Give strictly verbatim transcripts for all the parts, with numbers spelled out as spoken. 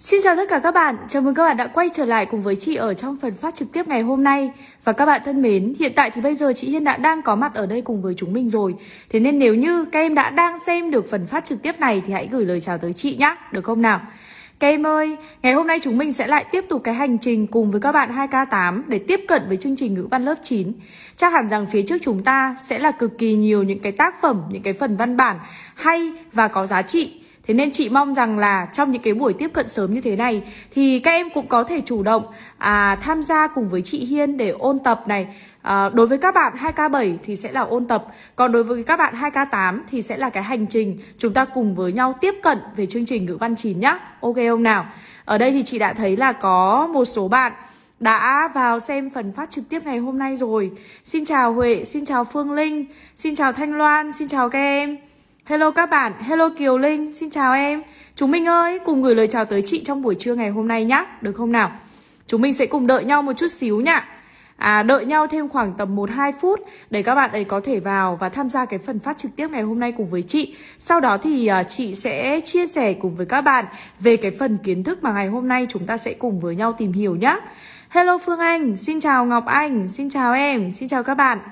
Xin chào tất cả các bạn, chào mừng các bạn đã quay trở lại cùng với chị ở trong phần phát trực tiếp ngày hôm nay. Và các bạn thân mến, hiện tại thì bây giờ chị Hiên đã đang có mặt ở đây cùng với chúng mình rồi. Thế nên nếu như các em đã đang xem được phần phát trực tiếp này thì hãy gửi lời chào tới chị nhé, được không nào? Các em ơi, ngày hôm nay chúng mình sẽ lại tiếp tục cái hành trình cùng với các bạn hai K tám để tiếp cận với chương trình ngữ văn lớp chín. Chắc hẳn rằng phía trước chúng ta sẽ là cực kỳ nhiều những cái tác phẩm, những cái phần văn bản hay và có giá trị. Thế nên chị mong rằng là trong những cái buổi tiếp cận sớm như thế này thì các em cũng có thể chủ động à, tham gia cùng với chị Hiên để ôn tập này. à, Đối với các bạn hai K bảy thì sẽ là ôn tập, còn đối với các bạn hai K tám thì sẽ là cái hành trình chúng ta cùng với nhau tiếp cận về chương trình ngữ văn chín nhá. Ok không nào? Ở đây thì chị đã thấy là có một số bạn đã vào xem phần phát trực tiếp ngày hôm nay rồi. Xin chào Huệ, xin chào Phương Linh, xin chào Thanh Loan, xin chào các em. Hello các bạn, hello Kiều Linh, xin chào em. Chúng mình ơi, cùng gửi lời chào tới chị trong buổi trưa ngày hôm nay nhá, được không nào? Chúng mình sẽ cùng đợi nhau một chút xíu nhá. À, đợi nhau thêm khoảng tầm một hai phút để các bạn ấy có thể vào và tham gia cái phần phát trực tiếp ngày hôm nay cùng với chị. Sau đó thì uh, chị sẽ chia sẻ cùng với các bạn về cái phần kiến thức mà ngày hôm nay chúng ta sẽ cùng với nhau tìm hiểu nhá. Hello Phương Anh, xin chào Ngọc Anh, xin chào em, xin chào các bạn.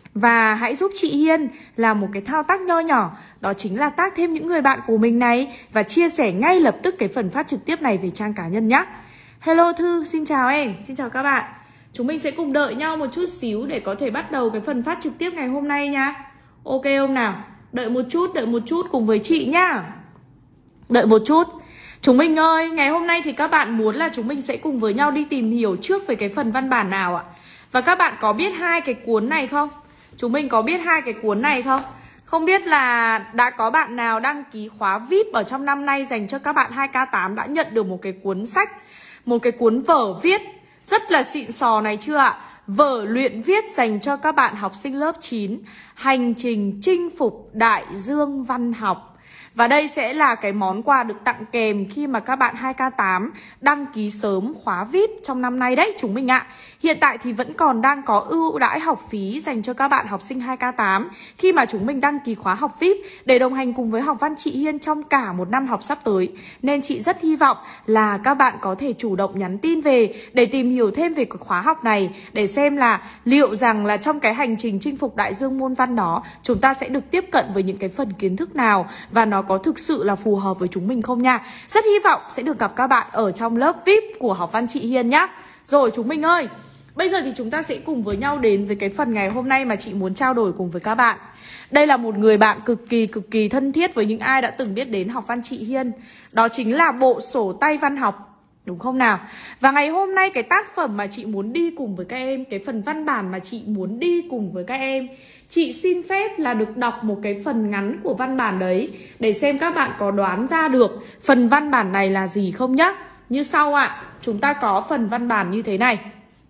Và hãy giúp chị Hiên làm một cái thao tác nho nhỏ, đó chính là tag thêm những người bạn của mình này và chia sẻ ngay lập tức cái phần phát trực tiếp này về trang cá nhân nhé. Hello Thư, xin chào em, xin chào các bạn. Chúng mình sẽ cùng đợi nhau một chút xíu để có thể bắt đầu cái phần phát trực tiếp ngày hôm nay nha. Ok không nào? Đợi một chút, đợi một chút cùng với chị nhá. Đợi một chút. Chúng mình ơi, ngày hôm nay thì các bạn muốn là chúng mình sẽ cùng với nhau đi tìm hiểu trước về cái phần văn bản nào ạ? Và các bạn có biết hai cái cuốn này không? Chúng mình có biết hai cái cuốn này không? Không biết là đã có bạn nào đăng ký khóa vi ai pi ở trong năm nay dành cho các bạn hai K tám đã nhận được một cái cuốn sách, một cái cuốn vở viết rất là xịn sò này chưa ạ? Vở luyện viết dành cho các bạn học sinh lớp chín, Hành trình chinh phục đại dương văn học. Và đây sẽ là cái món quà được tặng kèm khi mà các bạn hai K tám đăng ký sớm khóa vi ai pi trong năm nay đấy chúng mình ạ. Hiện tại thì vẫn còn đang có ưu đãi học phí dành cho các bạn học sinh hai K tám khi mà chúng mình đăng ký khóa học vi ai pi để đồng hành cùng với học văn chị Hiên trong cả một năm học sắp tới. Nên chị rất hy vọng là các bạn có thể chủ động nhắn tin về để tìm hiểu thêm về cái khóa học này, để xem là liệu rằng là trong cái hành trình chinh phục đại dương môn văn đó chúng ta sẽ được tiếp cận với những cái phần kiến thức nào và nó có thực sự là phù hợp với chúng mình không nha. Rất hy vọng sẽ được gặp các bạn ở trong lớp vi ai pi của học văn chị Hiên nhá. Rồi chúng mình ơi, bây giờ thì chúng ta sẽ cùng với nhau đến với cái phần ngày hôm nay mà chị muốn trao đổi cùng với các bạn. Đây là một người bạn cực kỳ cực kỳ thân thiết với những ai đã từng biết đến học văn chị Hiên. Đó chính là bộ sổ tay văn học, đúng không nào? Và ngày hôm nay cái tác phẩm mà chị muốn đi cùng với các em, cái phần văn bản mà chị muốn đi cùng với các em, chị xin phép là được đọc một cái phần ngắn của văn bản đấy để xem các bạn có đoán ra được phần văn bản này là gì không nhá. Như sau ạ, à, chúng ta có phần văn bản như thế này.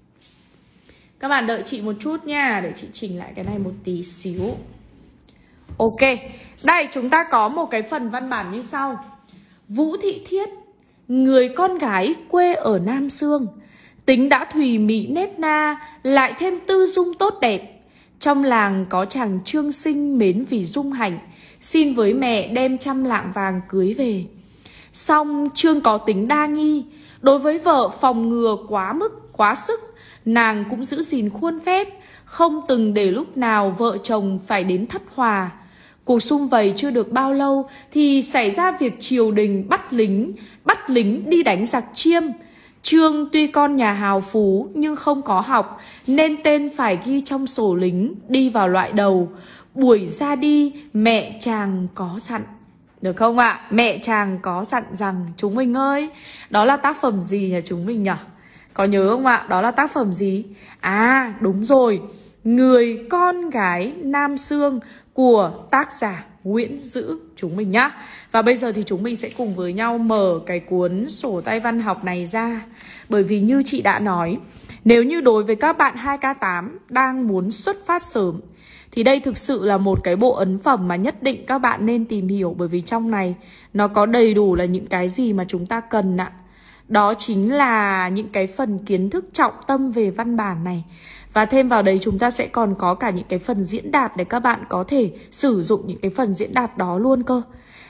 Các bạn đợi chị một chút nha, để chị chỉnh lại cái này một tí xíu. Ok, đây chúng ta có một cái phần văn bản như sau. Vũ Thị Thiết, người con gái quê ở Nam Xương, tính đã thùy mị nết na, lại thêm tư dung tốt đẹp. Trong làng có chàng Trương Sinh mến vì dung hạnh, xin với mẹ đem trăm lạng vàng cưới về. Song Trương có tính đa nghi, đối với vợ phòng ngừa quá mức, quá sức, nàng cũng giữ gìn khuôn phép, không từng để lúc nào vợ chồng phải đến thất hòa. Cuộc sum vầy chưa được bao lâu thì xảy ra việc triều đình bắt lính, bắt lính đi đánh giặc Chiêm. Trương tuy con nhà hào phú nhưng không có học, nên tên phải ghi trong sổ lính, đi vào loại đầu. Buổi ra đi mẹ chàng có dặn. Được không ạ? À? Mẹ chàng có dặn rằng, chúng mình ơi, đó là tác phẩm gì hả chúng mình nhỉ? Có nhớ không ạ? À? Đó là tác phẩm gì? À đúng rồi, Người con gái Nam Xương của tác giả Nguyễn Dữ chúng mình nhá. Và bây giờ thì chúng mình sẽ cùng với nhau mở cái cuốn sổ tay văn học này ra. Bởi vì như chị đã nói, nếu như đối với các bạn hai K tám đang muốn xuất phát sớm thì đây thực sự là một cái bộ ấn phẩm mà nhất định các bạn nên tìm hiểu. Bởi vì trong này nó có đầy đủ là những cái gì mà chúng ta cần ạ. Đó chính là những cái phần kiến thức trọng tâm về văn bản này. Và thêm vào đấy chúng ta sẽ còn có cả những cái phần diễn đạt để các bạn có thể sử dụng những cái phần diễn đạt đó luôn cơ.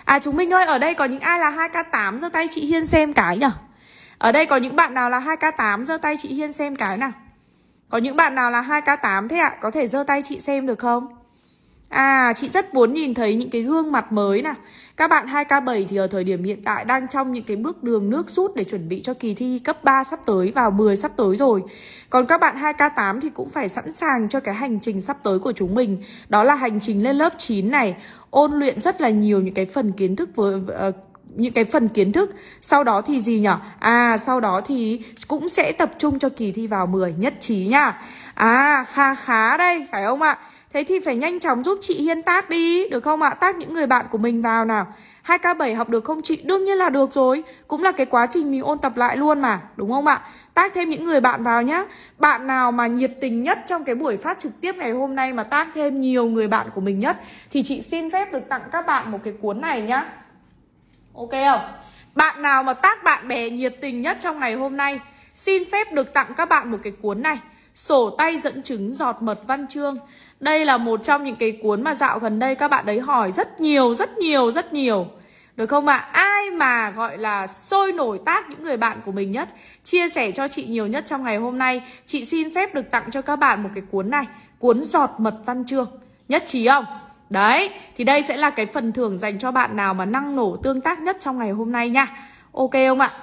À chúng mình ơi, ở đây có những ai là hai k tám giơ tay chị Hiên xem cái nhỉ? Ở đây có những bạn nào là hai k tám giơ tay chị Hiên xem cái nào. Có những bạn nào là hai k tám thế ạ? À? Có thể giơ tay chị xem được không? À, chị rất muốn nhìn thấy những cái gương mặt mới nào. Các bạn hai k bảy thì ở thời điểm hiện tại đang trong những cái bước đường nước rút để chuẩn bị cho kỳ thi cấp ba sắp tới, vào mười sắp tới rồi. Còn các bạn hai k tám thì cũng phải sẵn sàng cho cái hành trình sắp tới của chúng mình. Đó là hành trình lên lớp chín này, ôn luyện rất là nhiều những cái phần kiến thức với uh, những cái phần kiến thức. Sau đó thì gì nhỉ? À, sau đó thì cũng sẽ tập trung cho kỳ thi vào mười, nhất trí nhá. À, khá khá đây, phải không ạ? Thế thì phải nhanh chóng giúp chị Hiên tag đi, được không ạ? Tag những người bạn của mình vào nào. hai k bảy học được không chị? Đương nhiên là được rồi. Cũng là cái quá trình mình ôn tập lại luôn mà, đúng không ạ? Tag thêm những người bạn vào nhá. Bạn nào mà nhiệt tình nhất trong cái buổi phát trực tiếp ngày hôm nay mà tag thêm nhiều người bạn của mình nhất thì chị xin phép được tặng các bạn một cái cuốn này nhá. Ok không? Bạn nào mà tag bạn bè nhiệt tình nhất trong ngày hôm nay, xin phép được tặng các bạn một cái cuốn này, Sổ tay dẫn chứng giọt mật văn chương. Đây là một trong những cái cuốn mà dạo gần đây các bạn đấy hỏi rất nhiều, rất nhiều, rất nhiều. Được không ạ? À? Ai mà gọi là sôi nổi tag những người bạn của mình nhất, chia sẻ cho chị nhiều nhất trong ngày hôm nay, chị xin phép được tặng cho các bạn một cái cuốn này, cuốn giọt mật văn chương. Nhất trí không? Đấy, thì đây sẽ là cái phần thưởng dành cho bạn nào mà năng nổ tương tác nhất trong ngày hôm nay nha. Ok không ạ?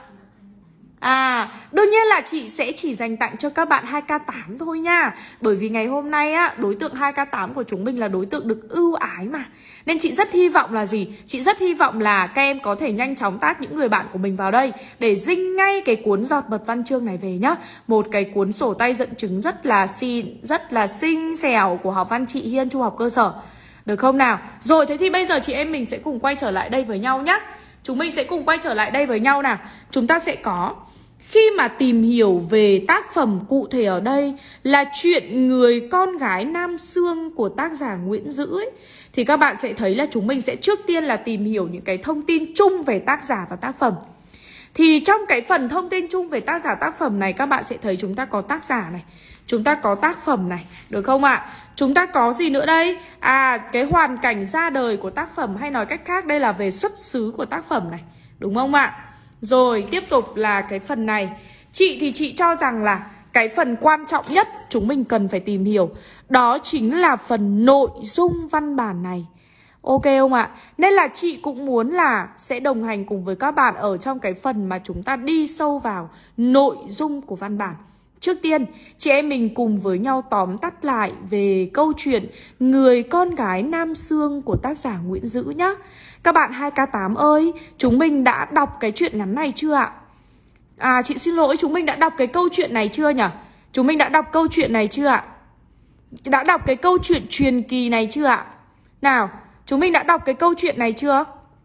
À, đương nhiên là chị sẽ chỉ dành tặng cho các bạn hai k tám thôi nha. Bởi vì ngày hôm nay á, đối tượng hai k tám của chúng mình là đối tượng được ưu ái mà. Nên chị rất hy vọng là gì? Chị rất hy vọng là các em có thể nhanh chóng tag những người bạn của mình vào đây để dinh ngay cái cuốn giọt mật văn chương này về nhá. Một cái cuốn sổ tay dẫn chứng rất là xịn, rất là xinh xẻo của học văn chị Hiên trung học cơ sở. Được không nào? Rồi, thế thì bây giờ chị em mình sẽ cùng quay trở lại đây với nhau nhá. Chúng mình sẽ cùng quay trở lại đây với nhau nào. Chúng ta sẽ có, khi mà tìm hiểu về tác phẩm cụ thể ở đây là chuyện Người con gái Nam Xương của tác giả Nguyễn Dữ ấy, thì các bạn sẽ thấy là chúng mình sẽ trước tiên là tìm hiểu những cái thông tin chung về tác giả và tác phẩm. Thì trong cái phần thông tin chung về tác giả tác phẩm này, các bạn sẽ thấy chúng ta có tác giả này, chúng ta có tác phẩm này, được không ạ? À? Chúng ta có gì nữa đây? À, cái hoàn cảnh ra đời của tác phẩm, hay nói cách khác đây là về xuất xứ của tác phẩm này, đúng không ạ? À? Rồi, tiếp tục là cái phần này. Chị thì chị cho rằng là cái phần quan trọng nhất chúng mình cần phải tìm hiểu đó chính là phần nội dung văn bản này. Ok không ạ? Nên là chị cũng muốn là sẽ đồng hành cùng với các bạn ở trong cái phần mà chúng ta đi sâu vào nội dung của văn bản. Trước tiên, chị em mình cùng với nhau tóm tắt lại về câu chuyện Người con gái Nam Xương của tác giả Nguyễn Dữ nhá. Các bạn hai k tám ơi, chúng mình đã đọc cái chuyện ngắn này chưa ạ? À, chị xin lỗi, chúng mình đã đọc cái câu chuyện này chưa nhỉ? Chúng mình đã đọc câu chuyện này chưa ạ? Đã đọc cái câu chuyện truyền kỳ này chưa ạ? Nào, chúng mình đã đọc cái câu chuyện này chưa?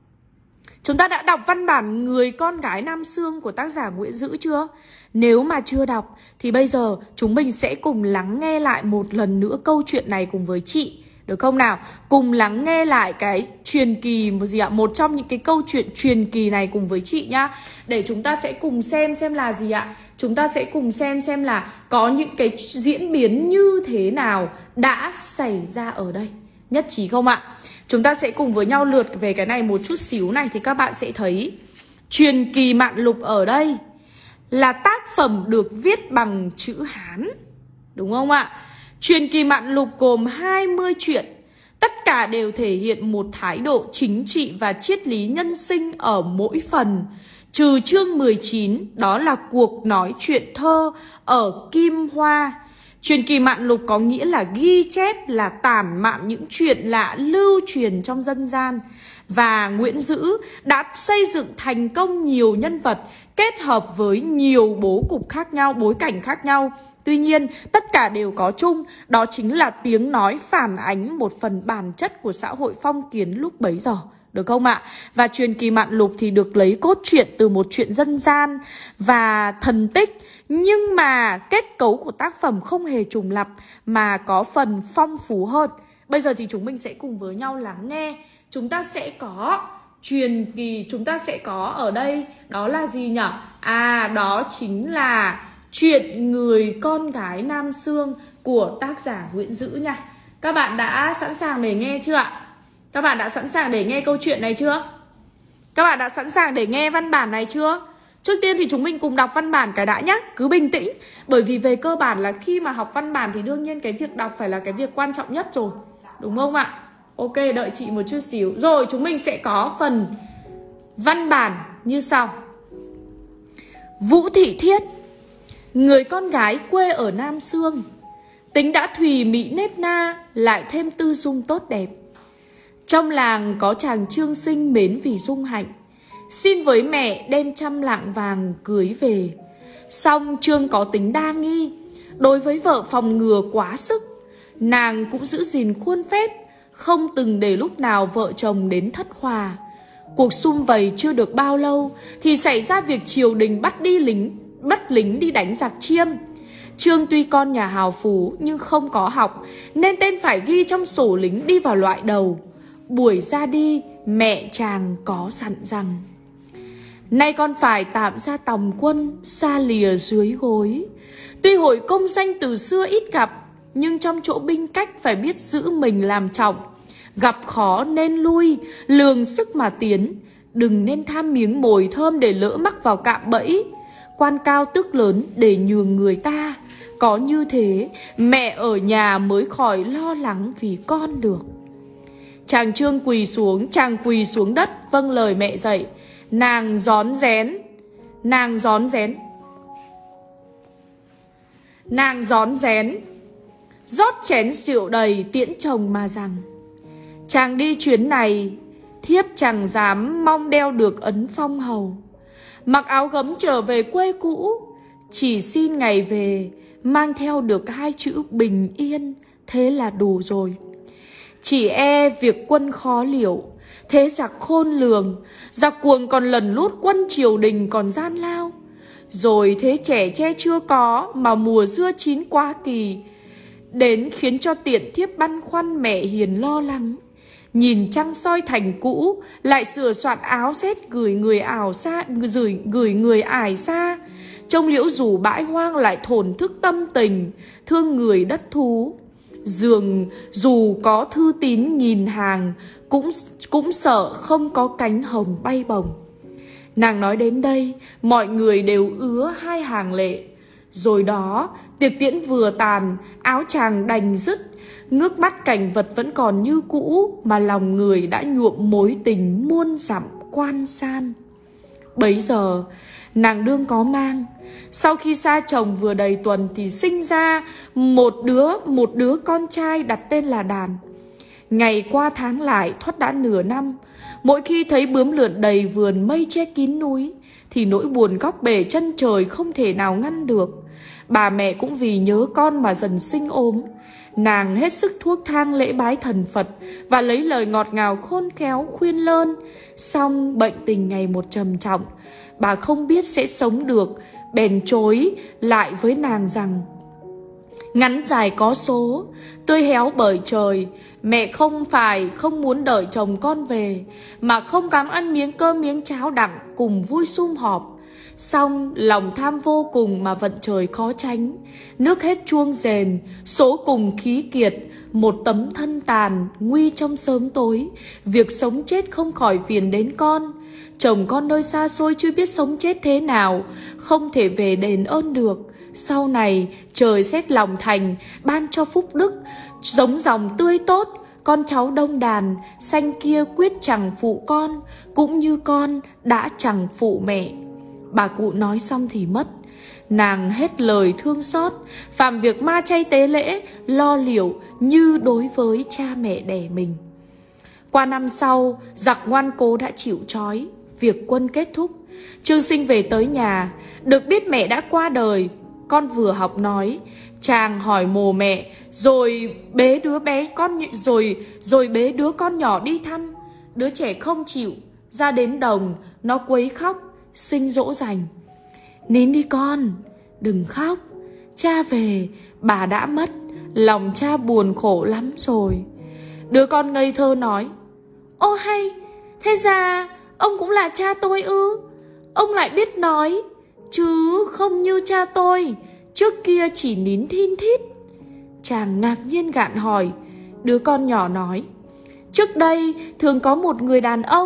Chúng ta đã đọc văn bản Người con gái Nam Xương của tác giả Nguyễn Dữ chưa? Nếu mà chưa đọc thì bây giờ chúng mình sẽ cùng lắng nghe lại một lần nữa câu chuyện này cùng với chị. Được không nào? Cùng lắng nghe lại cái truyền kỳ một gì ạ? Một trong những cái câu chuyện truyền kỳ này cùng với chị nhá. Để chúng ta sẽ cùng xem xem là gì ạ? Chúng ta sẽ cùng xem xem là có những cái diễn biến như thế nào đã xảy ra ở đây. Nhất trí không ạ? Chúng ta sẽ cùng với nhau lượt về cái này một chút xíu này thì các bạn sẽ thấy truyền kỳ Mạn Lục ở đây là tác phẩm được viết bằng chữ Hán. Đúng không ạ? Truyền kỳ Mạn Lục gồm hai mươi truyện, tất cả đều thể hiện một thái độ chính trị và triết lý nhân sinh ở mỗi phần, trừ chương mười chín, đó là cuộc nói chuyện thơ ở Kim Hoa. Truyền kỳ Mạn Lục có nghĩa là ghi chép, là tản mạn những chuyện lạ lưu truyền trong dân gian. Và Nguyễn Dữ đã xây dựng thành công nhiều nhân vật kết hợp với nhiều bố cục khác nhau, bối cảnh khác nhau. Tuy nhiên, tất cả đều có chung, đó chính là tiếng nói phản ánh một phần bản chất của xã hội phong kiến lúc bấy giờ. Được không ạ? Và truyền kỳ Mạn Lục thì được lấy cốt truyện từ một chuyện dân gian và thần tích, nhưng mà kết cấu của tác phẩm không hề trùng lặp mà có phần phong phú hơn. Bây giờ thì chúng mình sẽ cùng với nhau lắng nghe. Chúng ta sẽ có truyền kỳ, chúng ta sẽ có ở đây, đó là gì nhỉ? À, đó chính là chuyện Người con gái Nam Xương của tác giả Nguyễn Dữ nha. Các bạn đã sẵn sàng để nghe chưa ạ? Các bạn đã sẵn sàng để nghe câu chuyện này chưa? Các bạn đã sẵn sàng để nghe văn bản này chưa? Trước tiên thì chúng mình cùng đọc văn bản cái đã nhá. Cứ bình tĩnh. Bởi vì về cơ bản là khi mà học văn bản thì đương nhiên cái việc đọc phải là cái việc quan trọng nhất rồi. Đúng không ạ? Ok, đợi chị một chút xíu. Rồi chúng mình sẽ có phần văn bản như sau. Vũ Thị Thiết, người con gái quê ở Nam Xương, tính đã thùy mị nết na, lại thêm tư dung tốt đẹp. Trong làng có chàng Trương Sinh mến vì dung hạnh, xin với mẹ đem trăm lạng vàng cưới về. Song Trương có tính đa nghi, đối với vợ phòng ngừa quá sức. Nàng cũng giữ gìn khuôn phép, không từng để lúc nào vợ chồng đến thất hòa. Cuộc sum vầy chưa được bao lâu thì xảy ra việc triều đình bắt đi lính, bắt lính đi đánh giặc Chiêm. Trương tuy con nhà hào phú nhưng không có học, nên tên phải ghi trong sổ lính đi vào loại đầu. Buổi ra đi, mẹ chàng có dặn rằng: nay con phải tạm ra tòng quân, xa lìa dưới gối. Tuy hội công danh từ xưa ít gặp, nhưng trong chỗ binh cách phải biết giữ mình làm trọng. Gặp khó nên lui, lường sức mà tiến. Đừng nên tham miếng mồi thơm để lỡ mắc vào cạm bẫy. Quan cao tước lớn để nhường người ta. Có như thế, mẹ ở nhà mới khỏi lo lắng vì con được. Chàng Trương quỳ xuống, chàng quỳ xuống đất, vâng lời mẹ dạy. Nàng rón rén, nàng rón rén, nàng rón rén, rót chén rượu đầy tiễn chồng mà rằng: chàng đi chuyến này, thiếp chẳng dám mong đeo được ấn phong hầu. Mặc áo gấm trở về quê cũ, chỉ xin ngày về mang theo được hai chữ bình yên, thế là đủ rồi. Chỉ e việc quân khó liệu, thế giặc khôn lường, giặc cuồng còn lần lút quân triều đình còn gian lao. Rồi thế trẻ tre chưa có, mà mùa dưa chín quá kỳ, đến khiến cho tiện thiếp băn khoăn mẹ hiền lo lắng. Nhìn trăng soi thành cũ, lại sửa soạn áo rét gửi người ảo xa, gửi, gửi người ải xa. Trông liễu rủ bãi hoang lại thổn thức tâm tình, thương người đất thú. Dường dù có thư tín nghìn hàng, cũng, cũng sợ không có cánh hồng bay bồng. Nàng nói đến đây, mọi người đều ứa hai hàng lệ. Rồi đó, tiệc tiễn vừa tàn, áo chàng đành dứt. Ngước mắt cảnh vật vẫn còn như cũ, mà lòng người đã nhuộm mối tình muôn dặm quan san. Bấy giờ, nàng đương có mang. Sau khi xa chồng vừa đầy tuần thì sinh ra một đứa, một đứa con trai đặt tên là Đàn. Ngày qua tháng lại thoát đã nửa năm. Mỗi khi thấy bướm lượn đầy vườn mây che kín núi, thì nỗi buồn góc bể chân trời không thể nào ngăn được. Bà mẹ cũng vì nhớ con mà dần sinh ốm. Nàng hết sức thuốc thang lễ bái thần Phật và lấy lời ngọt ngào khôn khéo khuyên lơn. Song bệnh tình ngày một trầm trọng, bà không biết sẽ sống được, bèn chối lại với nàng rằng: ngắn dài có số, tươi héo bởi trời. Mẹ không phải không muốn đợi chồng con về, mà không cám ăn miếng cơm miếng cháo đặng cùng vui sum họp. Xong lòng tham vô cùng mà vận trời khó tránh. Nước hết chuông rền, số cùng khí kiệt. Một tấm thân tàn, nguy trong sớm tối. Việc sống chết không khỏi phiền đến con. Chồng con nơi xa xôi chưa biết sống chết thế nào, không thể về đền ơn được. Sau này trời xét lòng thành, ban cho phúc đức, giống dòng tươi tốt. Con cháu đông đàn, xanh kia quyết chẳng phụ con, cũng như con đã chẳng phụ mẹ. Bà cụ nói xong thì mất. Nàng hết lời thương xót, phạm việc ma chay tế lễ, lo liệu như đối với cha mẹ đẻ mình. Qua năm sau, giặc ngoan cố đã chịu trói. Việc quân kết thúc, Trương Sinh về tới nhà, được biết mẹ đã qua đời. Con vừa học nói, chàng hỏi mồ mẹ, rồi bế đứa bé con rồi rồi bế đứa con nhỏ đi thăm. Đứa trẻ không chịu, ra đến đồng, nó quấy khóc, Sinh dỗ dành: nín đi con, đừng khóc, cha về, bà đã mất, lòng cha buồn khổ lắm rồi. Đứa con ngây thơ nói: ô hay, thế ra ông cũng là cha tôi ư? Ông lại biết nói, chứ không như cha tôi, trước kia chỉ nín thin thít. Chàng ngạc nhiên gạn hỏi. Đứa con nhỏ nói: trước đây thường có một người đàn ông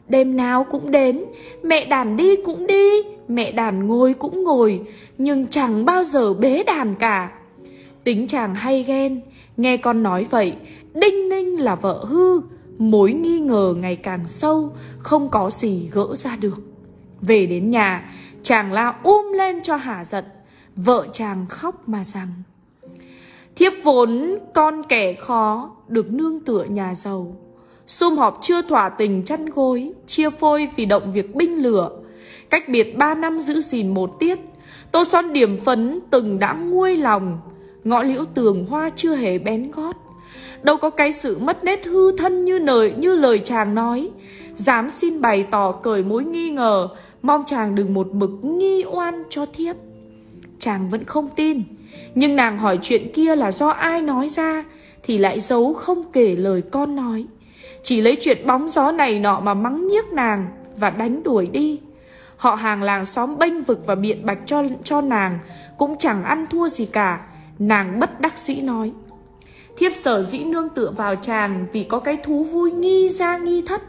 Đêm nào cũng đến, mẹ đàn đi cũng đi, mẹ đàn ngồi cũng ngồi, nhưng chẳng bao giờ bế đàn cả. Tính chàng hay ghen, nghe con nói vậy, đinh ninh là vợ hư, mối nghi ngờ ngày càng sâu, không có gì gỡ ra được. Về đến nhà, chàng la um lên cho hả giận. Vợ chàng khóc mà rằng: thiếp vốn con kẻ khó, được nương tựa nhà giàu. Sum họp chưa thỏa tình chăn gối, chia phôi vì động việc binh lửa. Cách biệt ba năm giữ gìn một tiết, tô son điểm phấn từng đã nguôi lòng. Ngõ liễu tường hoa chưa hề bén gót. Đâu có cái sự mất nét hư thân như lời, như lời chàng nói. Dám xin bày tỏ cởi mối nghi ngờ, mong chàng đừng một mực nghi oan cho thiếp. Chàng vẫn không tin, nhưng nàng hỏi chuyện kia là do ai nói ra thì lại giấu không kể lời con nói. Chỉ lấy chuyện bóng gió này nọ mà mắng nhiếc nàng và đánh đuổi đi. Họ hàng làng xóm bênh vực và biện bạch cho, cho nàng cũng chẳng ăn thua gì cả. Nàng bất đắc dĩ nói: thiếp sở dĩ nương tựa vào chàng vì có cái thú vui nghi ra nghi thất.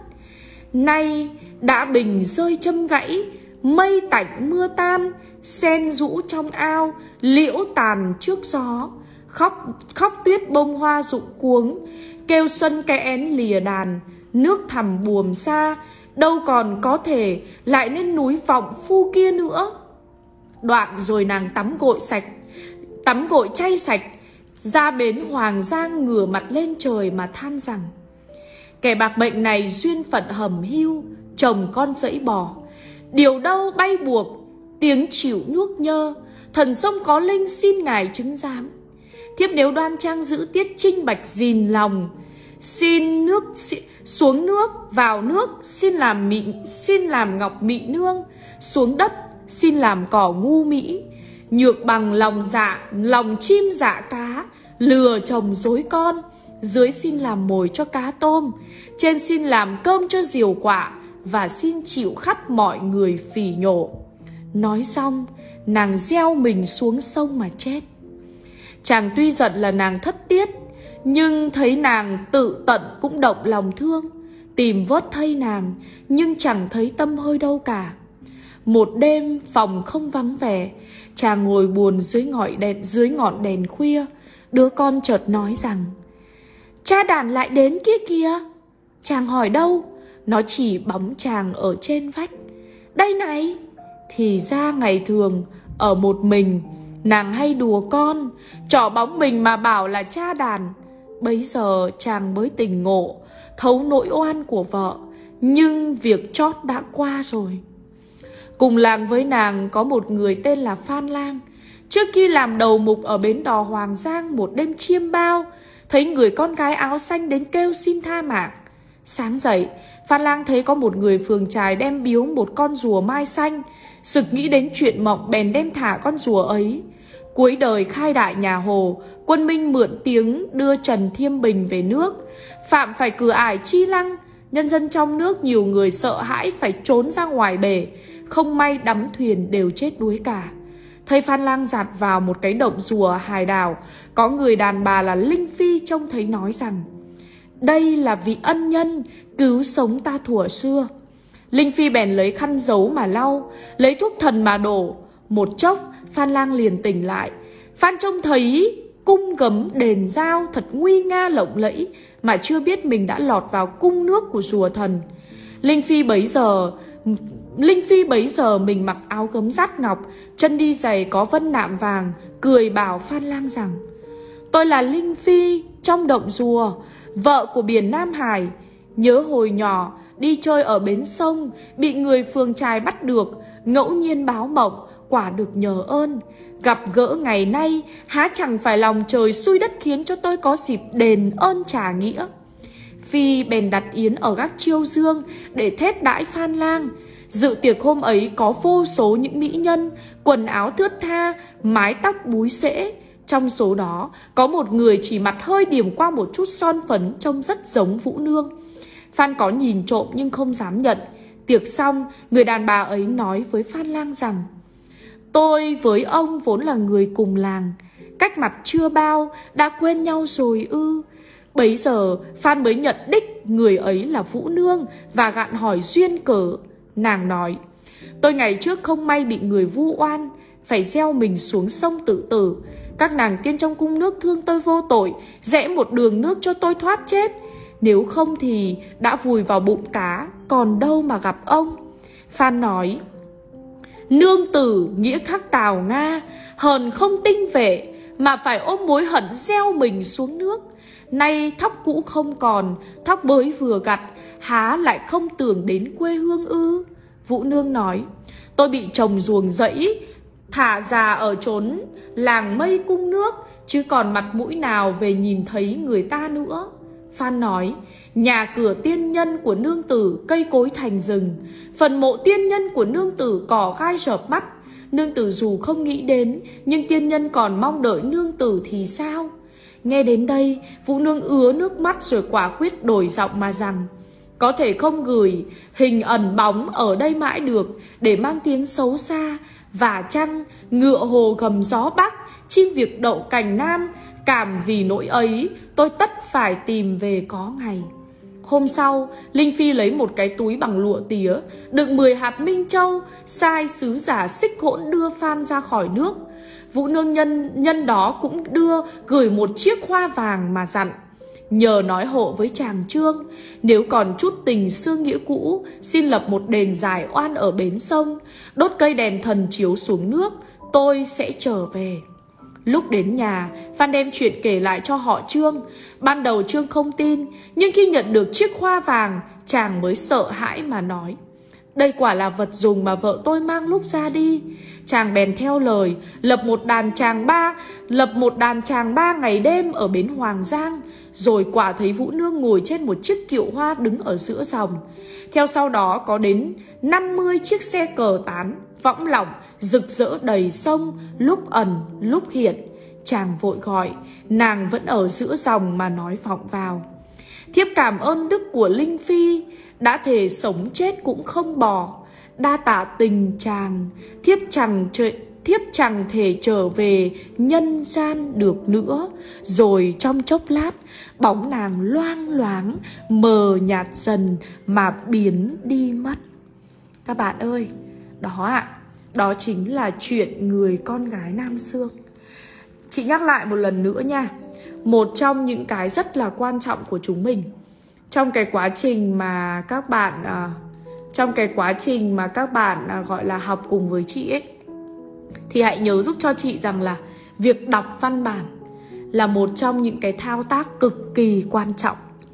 Nay đã bình rơi châm gãy, mây tạnh mưa tan, sen rũ trong ao, liễu tàn trước gió. Khóc, khóc tuyết bông hoa rụng cuống, kêu xuân cái én lìa đàn. Nước thẳm buồm xa, đâu còn có thể lại nên núi vọng phu kia nữa. Đoạn rồi nàng tắm gội sạch, tắm gội chay sạch, ra bến Hoàng Giang ngửa mặt lên trời mà than rằng: kẻ bạc mệnh này duyên phận hầm hưu, chồng con dẫy bỏ. Điều đâu bay buộc, tiếng chịu nhuốc nhơ, thần sông có linh xin ngài chứng giám. Thiếp nếu đoan trang giữ tiết trinh bạch gìn lòng, xin nước xin, xuống nước vào nước xin làm mị, xin làm ngọc mị nương, xuống đất xin làm cỏ ngu mỹ. Nhược bằng lòng dạ, lòng chim dạ cá, lừa chồng dối con, dưới xin làm mồi cho cá tôm, trên xin làm cơm cho diều quạ, và xin chịu khắp mọi người phỉ nhổ. Nói xong, nàng gieo mình xuống sông mà chết. Chàng tuy giận là nàng thất tiết, nhưng thấy nàng tự tận cũng động lòng thương. Tìm vớt thây nàng, nhưng chẳng thấy tâm hơi đâu cả. Một đêm phòng không vắng vẻ, chàng ngồi buồn dưới ngọn đèn, dưới ngọn đèn khuya. Đứa con chợt nói rằng: cha đàn lại đến kia kìa. Chàng hỏi đâu, nó chỉ bóng chàng ở trên vách. Đây này. Thì ra ngày thường ở một mình, nàng hay đùa con, trỏ bóng mình mà bảo là cha đàn. Bấy giờ chàng mới tỉnh ngộ, thấu nỗi oan của vợ. Nhưng việc chót đã qua rồi. Cùng làng với nàng có một người tên là Phan Lang. Trước khi làm đầu mục ở bến đò Hoàng Giang, một đêm chiêm bao, thấy người con gái áo xanh đến kêu xin tha mạng. Sáng dậy, Phan Lang thấy có một người phường trài đem biếu một con rùa mai xanh. Sực nghĩ đến chuyện mộng, bèn đem thả con rùa ấy. Cuối đời khai đại nhà Hồ, quân Minh mượn tiếng đưa Trần Thiêm Bình về nước. Phạm phải cửa ải Chi Lăng, nhân dân trong nước nhiều người sợ hãi phải trốn ra ngoài bể. Không may đắm thuyền đều chết đuối cả. Thấy Phan Lang giạt vào một cái động rùa hải đảo, có người đàn bà là Linh Phi trông thấy nói rằng: đây là vị ân nhân cứu sống ta thuở xưa. Linh Phi bèn lấy khăn giấu mà lau, lấy thuốc thần mà đổ. Một chốc Phan Lang liền tỉnh lại. Phan trông thấy cung gấm đền giao thật nguy nga lộng lẫy, mà chưa biết mình đã lọt vào cung nước của rùa thần. Linh Phi bấy giờ Linh Phi bấy giờ mình mặc áo gấm dát ngọc, chân đi giày có vân nạm vàng, cười bảo Phan Lang rằng: tôi là Linh Phi trong động rùa, vợ của biển Nam Hải. Nhớ hồi nhỏ đi chơi ở bến sông, bị người phường trài bắt được, ngẫu nhiên báo mộng, quả được nhờ ơn. Gặp gỡ ngày nay, há chẳng phải lòng trời xui đất khiến cho tôi có dịp đền ơn trả nghĩa. Phi bèn đặt yến ở gác Chiêu Dương để thét đãi Phan Lang. Dự tiệc hôm ấy có vô số những mỹ nhân, quần áo thướt tha, mái tóc búi xễ. Trong số đó có một người chỉ mặt hơi điểm qua một chút son phấn, trông rất giống Vũ Nương. Phan có nhìn trộm nhưng không dám nhận. Tiệc xong, người đàn bà ấy nói với Phan Lang rằng: tôi với ông vốn là người cùng làng, cách mặt chưa bao đã quên nhau rồi ư? Bấy giờ Phan mới nhận đích người ấy là Vũ Nương và gạn hỏi duyên cớ. Nàng nói: tôi ngày trước không may bị người vu oan, phải gieo mình xuống sông tự tử. Các nàng tiên trong cung nước thương tôi vô tội, rẽ một đường nước cho tôi thoát chết. Nếu không thì đã vùi vào bụng cá, còn đâu mà gặp ông. Phan nói: nương tử nghĩa khắc Tào Nga, hờn không tinh vệ, mà phải ôm mối hận gieo mình xuống nước. Nay thóc cũ không còn, thóc mới vừa gặt, há lại không tưởng đến quê hương ư? Vũ Nương nói: tôi bị chồng ruồng rẫy, thả già ở chốn làng mây cung nước, chứ còn mặt mũi nào về nhìn thấy người ta nữa. Phan nói: nhà cửa tiên nhân của nương tử cây cối thành rừng, phần mộ tiên nhân của nương tử cỏ gai rợp mắt. Nương tử dù không nghĩ đến, nhưng tiên nhân còn mong đợi nương tử thì sao? Nghe đến đây, Vũ Nương ứa nước mắt rồi quả quyết đổi giọng mà rằng: có thể không gửi hình ẩn bóng ở đây mãi được, để mang tiếng xấu xa. Và chăng ngựa hồ gầm gió bắc, chim việc đậu cành nam, cảm vì nỗi ấy tôi tất phải tìm về có ngày. Hôm sau, Linh Phi lấy một cái túi bằng lụa tía đựng mười hạt minh châu, sai sứ giả Xích Hỗn đưa Phan ra khỏi nước. Vũ Nương nhân nhân đó cũng đưa gửi một chiếc hoa vàng mà dặn: nhờ nói hộ với chàng Trương, nếu còn chút tình xưa nghĩa cũ, xin lập một đền giải oan ở bến sông, đốt cây đèn thần chiếu xuống nước, tôi sẽ trở về. Lúc đến nhà, Phan đem chuyện kể lại cho họ Trương. Ban đầu Trương không tin, nhưng khi nhận được chiếc hoa vàng, chàng mới sợ hãi mà nói: đây quả là vật dùng mà vợ tôi mang lúc ra đi. Chàng bèn theo lời, lập một đàn tràng ba, lập một đàn tràng ba ngày đêm ở bến Hoàng Giang. Rồi quả thấy Vũ Nương ngồi trên một chiếc kiệu hoa đứng ở giữa dòng. Theo sau đó có đến năm mươi chiếc xe cờ tán, võng lỏng, rực rỡ đầy sông, lúc ẩn, lúc hiện. Chàng vội gọi, nàng vẫn ở giữa dòng mà nói vọng vào: thiếp cảm ơn đức của Linh Phi, đã thề sống chết cũng không bỏ. Đa tạ tình chàng, thiếp chẳng trời thiếp chẳng thể trở về nhân gian được nữa. Rồi trong chốc lát, bóng nàng loang loáng mờ nhạt dần mà biến đi mất. Các bạn ơi, đó ạ, à, đó chính là chuyện người con gái Nam Xương. Chị nhắc lại một lần nữa nha, một trong những cái rất là quan trọng của chúng mình trong cái quá trình mà các bạn à, trong cái quá trình mà các bạn à, gọi là học cùng với chị ấy, thì hãy nhớ giúp cho chị rằng là việc đọc văn bản là một trong những cái thao tác cực kỳ quan trọng.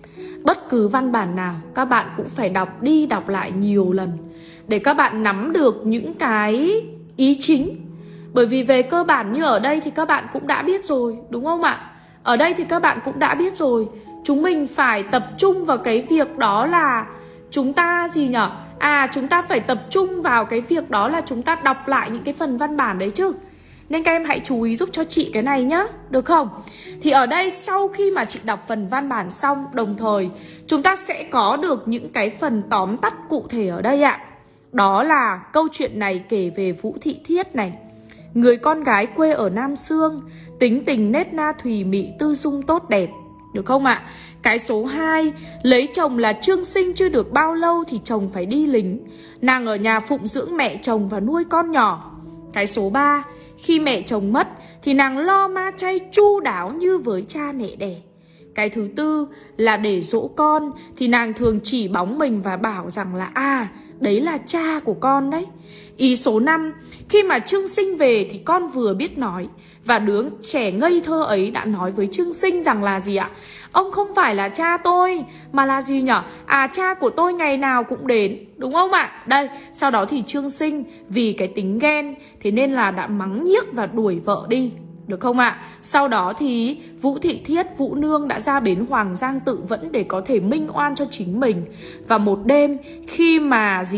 Bất cứ văn bản nào các bạn cũng phải đọc đi đọc lại nhiều lần để các bạn nắm được những cái ý chính. Bởi vì về cơ bản như ở đây thì các bạn cũng đã biết rồi, đúng không ạ? Ở đây thì các bạn cũng đã biết rồi. Chúng mình phải tập trung vào cái việc đó là chúng ta gì nhở? À, chúng ta phải tập trung vào cái việc đó là chúng ta đọc lại những cái phần văn bản đấy chứ. Nên các em hãy chú ý giúp cho chị cái này nhá, được không? Thì ở đây sau khi mà chị đọc phần văn bản xong, đồng thời chúng ta sẽ có được những cái phần tóm tắt cụ thể ở đây ạ. Đó là câu chuyện này kể về Vũ Thị Thiết này, người con gái quê ở Nam Xương, tính tình nết na thùy mị, tư dung tốt đẹp, được không ạ? Cái số hai, lấy chồng là Trương Sinh chưa được bao lâu thì chồng phải đi lính. Nàng ở nhà phụng dưỡng mẹ chồng và nuôi con nhỏ. Cái số ba, khi mẹ chồng mất thì nàng lo ma chay chu đáo như với cha mẹ đẻ. Cái thứ tư là để dỗ con thì nàng thường chỉ bóng mình và bảo rằng là à, đấy là cha của con đấy. Ý số năm, khi mà Trương Sinh về thì con vừa biết nói, và đứa trẻ ngây thơ ấy đã nói với Trương Sinh rằng là gì ạ? Ông không phải là cha tôi, mà là gì nhở? À, cha của tôi ngày nào cũng đến, đúng không ạ? Đây, sau đó thì Trương Sinh vì cái tính ghen, thế nên là đã mắng nhiếc và đuổi vợ đi, được không ạ? Sau đó thì Vũ Thị Thiết, Vũ Nương đã ra bến Hoàng Giang tự vẫn để có thể minh oan cho chính mình. Và một đêm khi mà gì ạ?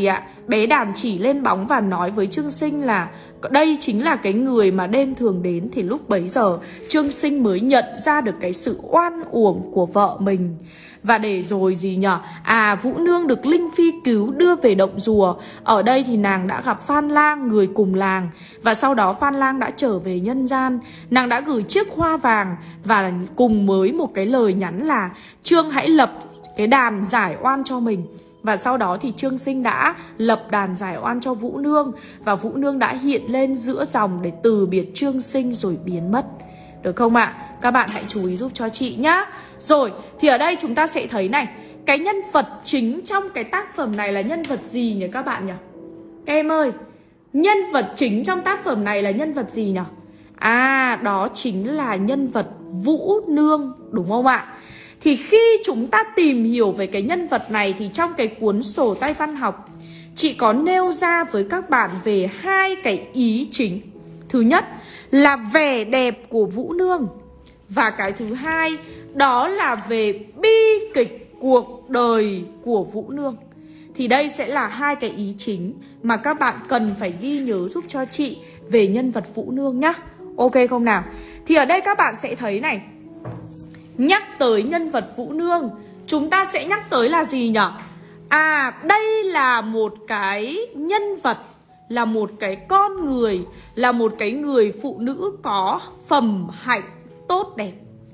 bé Đàn chỉ lên bóng và nói với Trương Sinh là đây chính là cái người mà đêm thường đến. Thì lúc bấy giờ Trương Sinh mới nhận ra được cái sự oan uổng của vợ mình. Và để rồi gì nhở? À, Vũ Nương được Linh Phi cứu đưa về động rùa. Ở đây thì nàng đã gặp Phan Lang, người cùng làng. Và sau đó Phan Lang đã trở về nhân gian. Nàng đã gửi chiếc hoa vàng và cùng với một cái lời nhắn là Trương hãy lập cái đàn giải oan cho mình. Và sau đó thì Trương Sinh đã lập đàn giải oan cho Vũ Nương. Và Vũ Nương đã hiện lên giữa dòng để từ biệt Trương Sinh rồi biến mất. Được không ạ? À? Các bạn hãy chú ý giúp cho chị nhá. Rồi, thì ở đây chúng ta sẽ thấy này, cái nhân vật chính trong cái tác phẩm này là nhân vật gì nhỉ các bạn nhỉ? Các em ơi, nhân vật chính trong tác phẩm này là nhân vật gì nhỉ? À, đó chính là nhân vật Vũ Nương, đúng không ạ? Thì khi chúng ta tìm hiểu về cái nhân vật này thì trong cái cuốn sổ tay văn học, chị có nêu ra với các bạn về hai cái ý chính. Thứ nhất là vẻ đẹp của Vũ Nương. Và cái thứ hai đó là về bi kịch cuộc đời của Vũ Nương. Thì đây sẽ là hai cái ý chính mà các bạn cần phải ghi nhớ giúp cho chị về nhân vật Vũ Nương nhá. Ok không nào? Thì ở đây các bạn sẽ thấy này, nhắc tới nhân vật Vũ Nương, chúng ta sẽ nhắc tới là gì nhỉ? À, đây là một cái nhân vật, là một cái con người, là một cái người phụ nữ có phẩm hạnh tốt đẹp.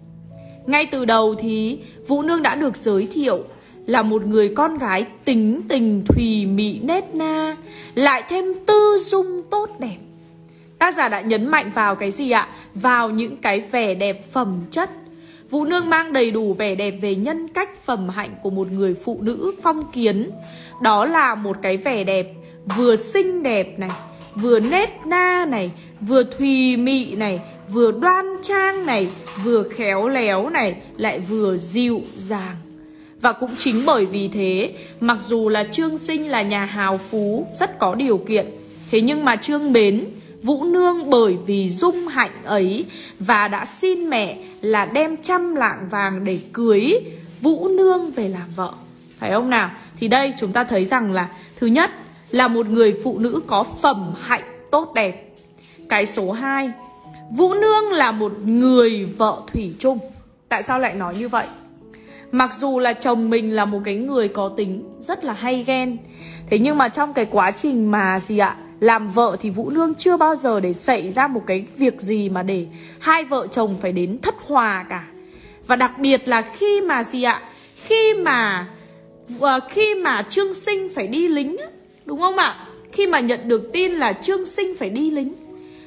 Ngay từ đầu thì Vũ Nương đã được giới thiệu là một người con gái tính tình thùy mị nết na, lại thêm tư dung tốt đẹp. Tác giả đã nhấn mạnh vào cái gì ạ? Vào những cái vẻ đẹp phẩm chất. Vũ Nương mang đầy đủ vẻ đẹp về nhân cách phẩm hạnh của một người phụ nữ phong kiến. Đó là một cái vẻ đẹp vừa xinh đẹp này, vừa nết na này, vừa thùy mị này, vừa đoan trang này, vừa khéo léo này, lại vừa dịu dàng. Và cũng chính bởi vì thế, mặc dù là Trương Sinh là nhà hào phú, rất có điều kiện, thế nhưng mà Trương mến Vũ Nương bởi vì dung hạnh ấy và đã xin mẹ là đem trăm lạng vàng để cưới Vũ Nương về làm vợ. Phải không nào? Thì đây chúng ta thấy rằng là thứ nhất là một người phụ nữ có phẩm hạnh tốt đẹp. Cái số hai, Vũ Nương là một người vợ thủy chung. Tại sao lại nói như vậy? Mặc dù là chồng mình là một cái người có tính rất là hay ghen, thế nhưng mà trong cái quá trình mà gì ạ, làm vợ thì Vũ Nương chưa bao giờ để xảy ra một cái việc gì mà để hai vợ chồng phải đến thất hòa cả. Và đặc biệt là khi mà gì ạ, khi mà uh, khi mà Trương Sinh phải đi lính, đúng không ạ? Khi mà nhận được tin là Trương Sinh phải đi lính,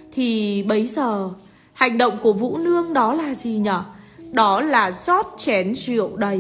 thì bấy giờ hành động của Vũ Nương đó là gì nhở? Đó là rót chén rượu đầy.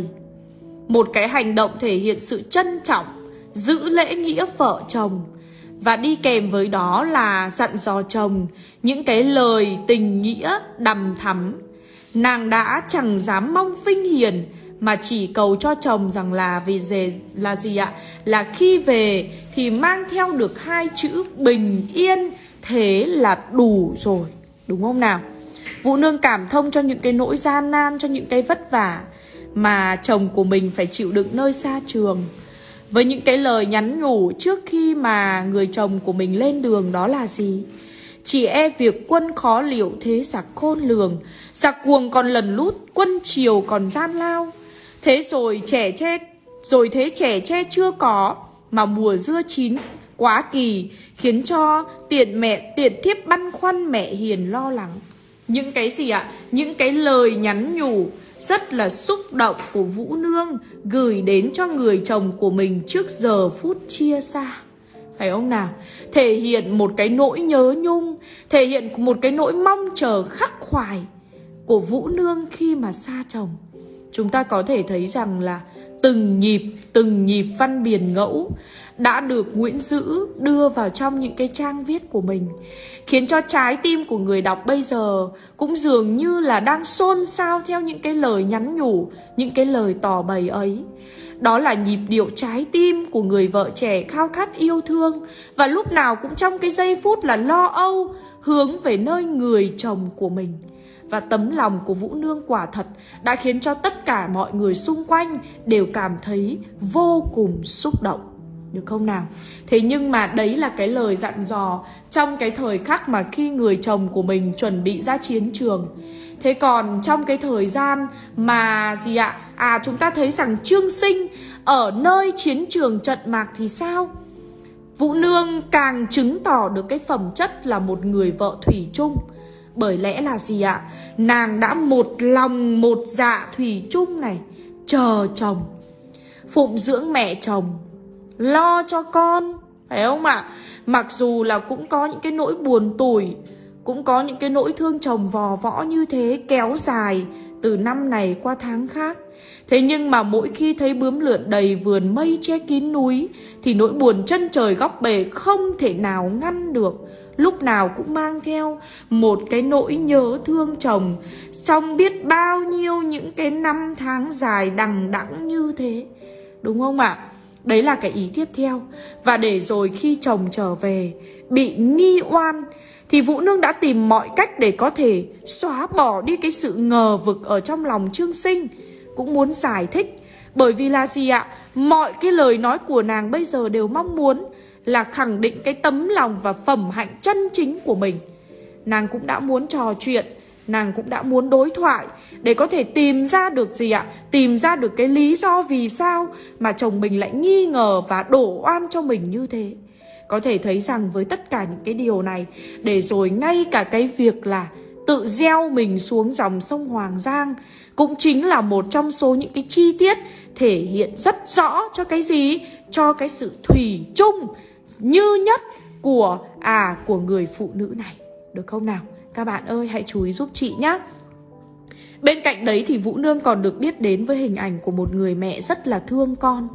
Một cái hành động thể hiện sự trân trọng, giữ lễ nghĩa vợ chồng. Và đi kèm với đó là dặn dò chồng những cái lời tình nghĩa đằm thắm. Nàng đã chẳng dám mong vinh hiển, mà chỉ cầu cho chồng rằng là vì về là gì ạ? Là khi về thì mang theo được hai chữ bình yên, thế là đủ rồi, đúng không nào? Vũ Nương cảm thông cho những cái nỗi gian nan, cho những cái vất vả mà chồng của mình phải chịu đựng nơi xa trường. Với những cái lời nhắn nhủ trước khi mà người chồng của mình lên đường đó là gì? Chỉ e việc quân khó liệu thế giặc khôn lường, giặc cuồng còn lần lút, quân triều còn gian lao. Thế rồi trẻ che, rồi thế trẻ che chưa có, mà mùa dưa chín quá kỳ, khiến cho tiện mẹ tiện thiếp băn khoăn mẹ hiền lo lắng. Những cái gì ạ? Những cái lời nhắn nhủ rất là xúc động của Vũ Nương gửi đến cho người chồng của mình trước giờ phút chia xa. Phải không nào? Thể hiện một cái nỗi nhớ nhung, thể hiện một cái nỗi mong chờ khắc khoải của Vũ Nương khi mà xa chồng. Chúng ta có thể thấy rằng là từng nhịp, từng nhịp văn biển ngẫu đã được Nguyễn Dữ đưa vào trong những cái trang viết của mình, khiến cho trái tim của người đọc bây giờ cũng dường như là đang xôn xao theo những cái lời nhắn nhủ, những cái lời tỏ bày ấy. Đó là nhịp điệu trái tim của người vợ trẻ khao khát yêu thương, và lúc nào cũng trong cái giây phút là lo âu hướng về nơi người chồng của mình. Và tấm lòng của Vũ Nương quả thật đã khiến cho tất cả mọi người xung quanh đều cảm thấy vô cùng xúc động. được không nào? Thế nhưng mà đấy là cái lời dặn dò trong cái thời khắc mà khi người chồng của mình chuẩn bị ra chiến trường. Thế còn trong cái thời gian mà gì ạ? À chúng ta thấy rằng Trương Sinh ở nơi chiến trường trận mạc thì sao? Vũ Nương càng chứng tỏ được cái phẩm chất là một người vợ thủy chung. Bởi lẽ là gì ạ? Nàng đã một lòng một dạ thủy chung này, chờ chồng, phụng dưỡng mẹ chồng, lo cho con, phải không ạ? Mặc dù là cũng có những cái nỗi buồn tủi, cũng có những cái nỗi thương chồng vò võ như thế kéo dài từ năm này qua tháng khác. Thế nhưng mà mỗi khi thấy bướm lượn đầy vườn mây che kín núi thì nỗi buồn chân trời góc bể không thể nào ngăn được. Lúc nào cũng mang theo một cái nỗi nhớ thương chồng trong biết bao nhiêu những cái năm tháng dài đằng đẵng như thế. Đúng không ạ? Đấy là cái ý tiếp theo. Và để rồi khi chồng trở về bị nghi oan thì Vũ Nương đã tìm mọi cách để có thể xóa bỏ đi cái sự ngờ vực ở trong lòng Trương Sinh. Cũng muốn giải thích. Bởi vì là gì ạ? Mọi cái lời nói của nàng bây giờ đều mong muốn là khẳng định cái tấm lòng và phẩm hạnh chân chính của mình. Nàng cũng đã muốn trò chuyện, nàng cũng đã muốn đối thoại để có thể tìm ra được gì ạ? Tìm ra được cái lý do vì sao mà chồng mình lại nghi ngờ và đổ oan cho mình như thế. Có thể thấy rằng với tất cả những cái điều này, để rồi ngay cả cái việc là tự gieo mình xuống dòng sông Hoàng Giang cũng chính là một trong số những cái chi tiết thể hiện rất rõ cho cái gì? Cho cái sự thủy chung như nhất của à của người phụ nữ này. Được không nào? Các bạn ơi hãy chú ý giúp chị nhé. Bên cạnh đấy thì Vũ Nương còn được biết đến với hình ảnh của một người mẹ rất là thương con.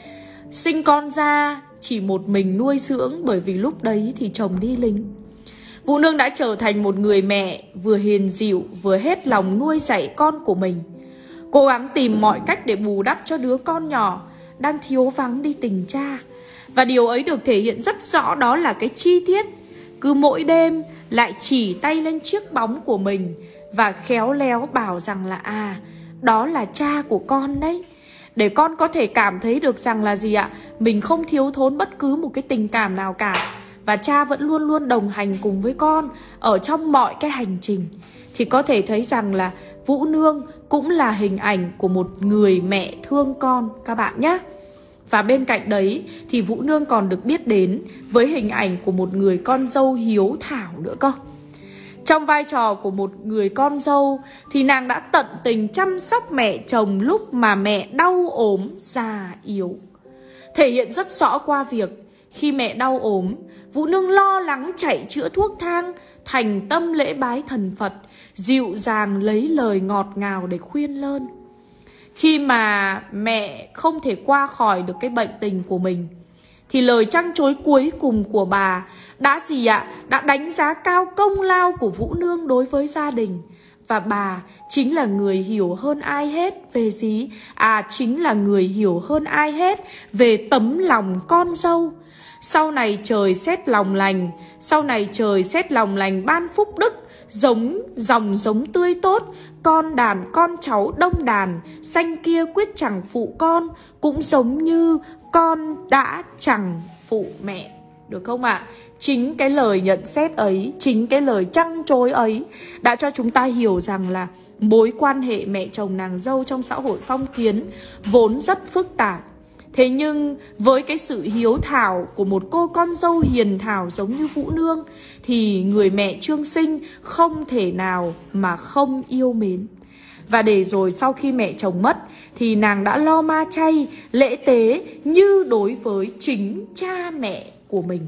Sinh con ra chỉ một mình nuôi dưỡng, bởi vì lúc đấy thì chồng đi lính. Vũ Nương đã trở thành một người mẹ vừa hiền dịu vừa hết lòng nuôi dạy con của mình, cố gắng tìm mọi cách để bù đắp cho đứa con nhỏ đang thiếu vắng đi tình cha. Và điều ấy được thể hiện rất rõ, đó là cái chi tiết cứ mỗi đêm lại chỉ tay lên chiếc bóng của mình và khéo léo bảo rằng là à, đó là cha của con đấy. Để con có thể cảm thấy được rằng là gì ạ? Mình không thiếu thốn bất cứ một cái tình cảm nào cả. Và cha vẫn luôn luôn đồng hành cùng với con ở trong mọi cái hành trình. Thì có thể thấy rằng là Vũ Nương cũng là hình ảnh của một người mẹ thương con các bạn nhé. Và bên cạnh đấy thì Vũ Nương còn được biết đến với hình ảnh của một người con dâu hiếu thảo nữa cơ. Trong vai trò của một người con dâu thì nàng đã tận tình chăm sóc mẹ chồng lúc mà mẹ đau ốm già yếu. Thể hiện rất rõ qua việc khi mẹ đau ốm, Vũ Nương lo lắng chạy chữa thuốc thang, thành tâm lễ bái thần Phật, dịu dàng lấy lời ngọt ngào để khuyên lơn. Khi mà mẹ không thể qua khỏi được cái bệnh tình của mình thì lời trăn trối cuối cùng của bà đã gì ạ? Đã đánh giá cao công lao của Vũ Nương đối với gia đình. Và bà chính là người hiểu hơn ai hết về gì? À chính là người hiểu hơn ai hết về tấm lòng con dâu. Sau này trời xét lòng lành, sau này trời xét lòng lành ban phúc đức, giống dòng giống tươi tốt, con đàn con cháu đông đàn, sanh kia quyết chẳng phụ con, cũng giống như con đã chẳng phụ mẹ. Được không ạ? À? Chính cái lời nhận xét ấy, chính cái lời trăn trối ấy đã cho chúng ta hiểu rằng là mối quan hệ mẹ chồng nàng dâu trong xã hội phong kiến vốn rất phức tạp. Thế nhưng với cái sự hiếu thảo của một cô con dâu hiền thảo giống như Vũ Nương thì người mẹ Trương Sinh không thể nào mà không yêu mến. Và để rồi sau khi mẹ chồng mất thì nàng đã lo ma chay, lễ tế như đối với chính cha mẹ của mình.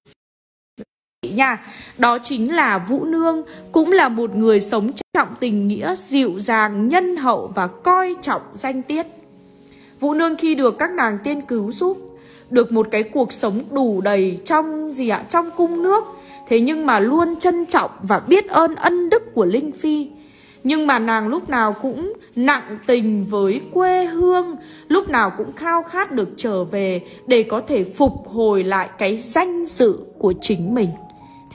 Nha, đó chính là Vũ Nương, cũng là một người sống trọng tình nghĩa, dịu dàng, nhân hậu và coi trọng danh tiết. Vũ Nương khi được các nàng tiên cứu giúp, được một cái cuộc sống đủ đầy trong gì ạ? Trong cung nước. Thế nhưng mà luôn trân trọng và biết ơn ân đức của Linh Phi. Nhưng mà nàng lúc nào cũng nặng tình với quê hương, lúc nào cũng khao khát được trở về để có thể phục hồi lại cái danh dự của chính mình.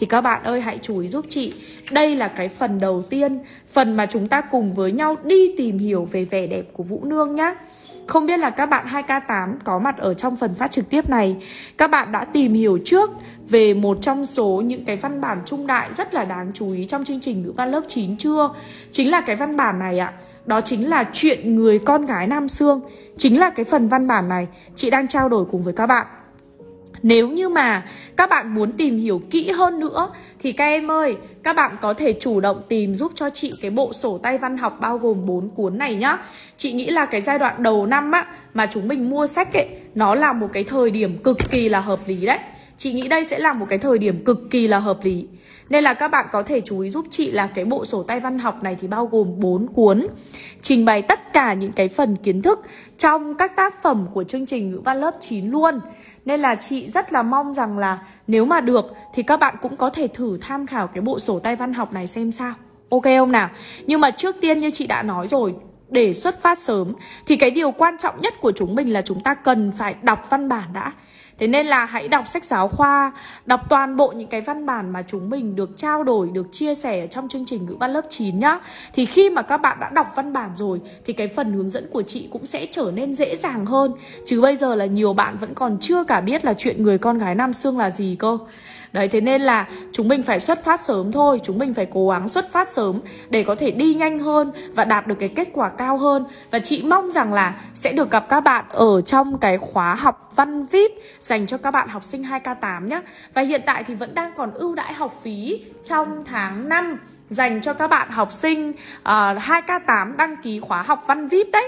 thì các bạn ơi hãy chú ý giúp chị. Đây là cái phần đầu tiên, phần mà chúng ta cùng với nhau đi tìm hiểu về vẻ đẹp của Vũ Nương nhá. Không biết là các bạn hai K tám có mặt ở trong phần phát trực tiếp này, các bạn đã tìm hiểu trước về một trong số những cái văn bản trung đại rất là đáng chú ý trong chương trình ngữ văn lớp chín chưa? Chính là cái văn bản này ạ. Đó chính là Chuyện Người Con Gái Nam Xương. Chính là cái phần văn bản này chị đang trao đổi cùng với các bạn. Nếu như mà các bạn muốn tìm hiểu kỹ hơn nữa thì các em ơi, các bạn có thể chủ động tìm giúp cho chị cái bộ sổ tay văn học bao gồm bốn cuốn này nhá. Chị nghĩ là cái giai đoạn đầu năm á mà chúng mình mua sách ấy, nó là một cái thời điểm cực kỳ là hợp lý đấy. Chị nghĩ đây sẽ là một cái thời điểm cực kỳ là hợp lý. Nên là các bạn có thể chú ý giúp chị là cái bộ sổ tay văn học này thì bao gồm bốn cuốn, trình bày tất cả những cái phần kiến thức trong các tác phẩm của chương trình ngữ văn lớp chín luôn. Nên là chị rất là mong rằng là nếu mà được thì các bạn cũng có thể thử tham khảo cái bộ sổ tay văn học này xem sao. Ok không nào? Nhưng mà trước tiên như chị đã nói rồi, để xuất phát sớm thì cái điều quan trọng nhất của chúng mình là chúng ta cần phải đọc văn bản đã. Thế nên là hãy đọc sách giáo khoa, đọc toàn bộ những cái văn bản mà chúng mình được trao đổi, được chia sẻ ở trong chương trình ngữ văn lớp chín nhá. Thì khi mà các bạn đã đọc văn bản rồi thì cái phần hướng dẫn của chị cũng sẽ trở nên dễ dàng hơn. Chứ bây giờ là nhiều bạn vẫn còn chưa cả biết là Chuyện Người Con Gái Nam Xương là gì cơ. Đấy, thế nên là chúng mình phải xuất phát sớm thôi. Chúng mình phải cố gắng xuất phát sớm để có thể đi nhanh hơn và đạt được cái kết quả cao hơn. Và chị mong rằng là sẽ được gặp các bạn ở trong cái khóa học văn vi ai pi dành cho các bạn học sinh hai K tám nhé. Và hiện tại thì vẫn đang còn ưu đãi học phí trong tháng năm dành cho các bạn học sinh uh, hai K tám đăng ký khóa học văn vi ai pi đấy.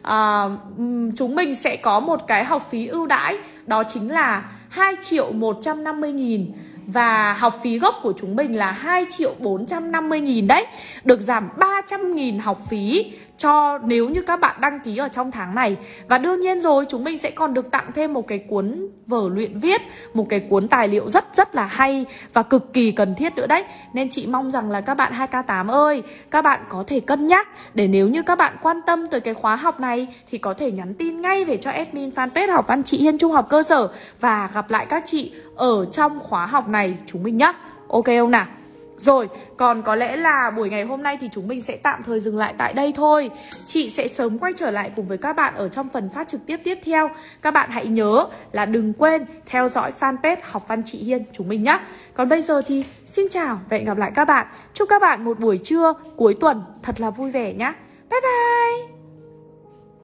Uh, chúng mình sẽ có một cái học phí ưu đãi, đó chính là hai triệu một trăm năm mươi nghìn. Và học phí gốc của chúng mình là hai triệu bốn trăm năm mươi nghìn đấy. Được giảm ba trăm nghìn học phí cho nếu như các bạn đăng ký ở trong tháng này. Và đương nhiên rồi, chúng mình sẽ còn được tặng thêm một cái cuốn vở luyện viết, một cái cuốn tài liệu rất rất là hay và cực kỳ cần thiết nữa đấy. Nên chị mong rằng là các bạn hai K tám ơi, các bạn có thể cân nhắc để nếu như các bạn quan tâm tới cái khóa học này thì có thể nhắn tin ngay về cho admin fanpage Học Văn Chị Hiên Trung học cơ sở. Và gặp lại các chị ở trong khóa học này chúng mình nhá. Ok không nào? Rồi, còn có lẽ là buổi ngày hôm nay thì chúng mình sẽ tạm thời dừng lại tại đây thôi. Chị sẽ sớm quay trở lại cùng với các bạn ở trong phần phát trực tiếp tiếp theo. Các bạn hãy nhớ là đừng quên theo dõi fanpage Học Văn Chị Hiên chúng mình nhé. Còn bây giờ thì xin chào và hẹn gặp lại các bạn. Chúc các bạn một buổi trưa cuối tuần thật là vui vẻ nhé. Bye bye!